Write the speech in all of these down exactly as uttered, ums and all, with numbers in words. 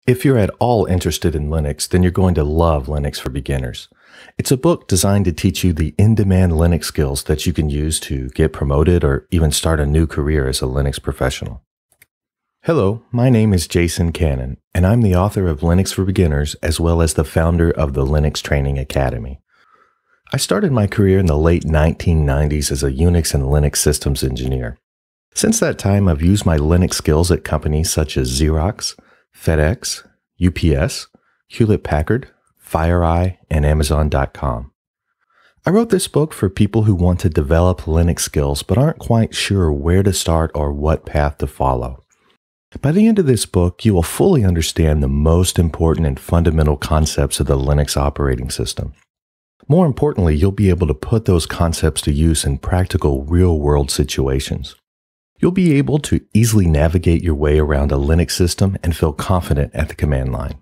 If you're at all interested in Linux, then you're going to love Linux for Beginners. It's a book designed to teach you the in-demand Linux skills that you can use to get promoted or even start a new career as a Linux professional. Hello, my name is Jason Cannon, and I'm the author of Linux for Beginners as well as the founder of the Linux Training Academy. I started my career in the late nineteen nineties as a Unix and Linux systems engineer. Since that time, I've used my Linux skills at companies such as Xerox, FedEx, U P S, Hewlett-Packard, FireEye, and Amazon dot com. I wrote this book for people who want to develop Linux skills but aren't quite sure where to start or what path to follow. By the end of this book, you will fully understand the most important and fundamental concepts of the Linux operating system. More importantly, you'll be able to put those concepts to use in practical, real-world situations. You'll be able to easily navigate your way around a Linux system and feel confident at the command line.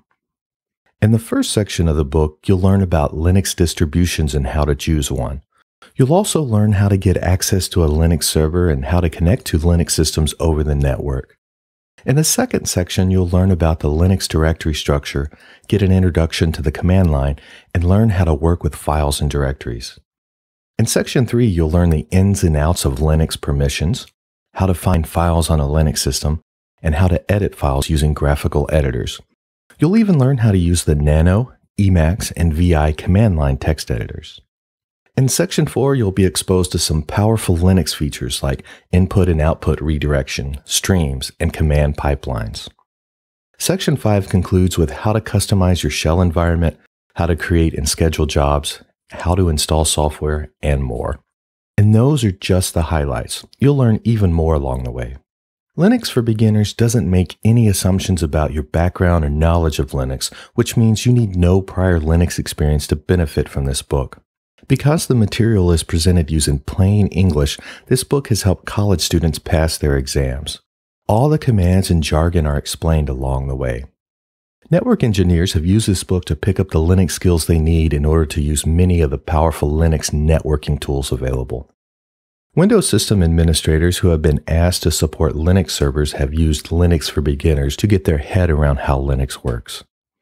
In the first section of the book, you'll learn about Linux distributions and how to choose one. You'll also learn how to get access to a Linux server and how to connect to Linux systems over the network. In the second section, you'll learn about the Linux directory structure, get an introduction to the command line, and learn how to work with files and directories. In section three, you'll learn the ins and outs of Linux permissions, how to find files on a Linux system, and how to edit files using graphical editors. You'll even learn how to use the Nano, Emacs, and V I command line text editors. In section four, you'll be exposed to some powerful Linux features like input and output redirection, streams, and command pipelines. Section five concludes with how to customize your shell environment, how to create and schedule jobs, how to install software, and more. And those are just the highlights. You'll learn even more along the way. Linux for Beginners doesn't make any assumptions about your background or knowledge of Linux, which means you need no prior Linux experience to benefit from this book. Because the material is presented using plain English, this book has helped college students pass their exams. All the commands and jargon are explained along the way. Network engineers have used this book to pick up the Linux skills they need in order to use many of the powerful Linux networking tools available. Windows system administrators who have been asked to support Linux servers have used Linux for Beginners to get their head around how Linux works.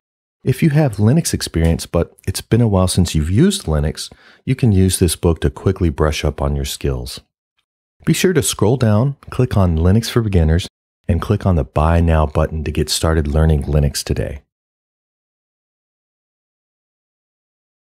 If you have Linux experience, but it's been a while since you've used Linux, you can use this book to quickly brush up on your skills. Be sure to scroll down, click on Linux for Beginners, and click on the Buy Now button to get started learning Linux today.